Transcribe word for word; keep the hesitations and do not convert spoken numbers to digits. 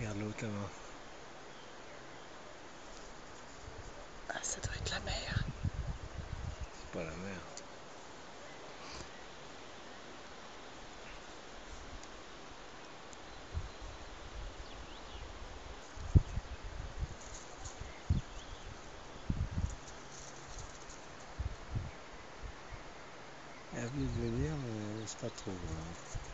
Regarde l'autre là-bas. Ah, ça doit être la mer. C'est pas la mer. Elle a envie de venir, mais c'est pas trop. Hein.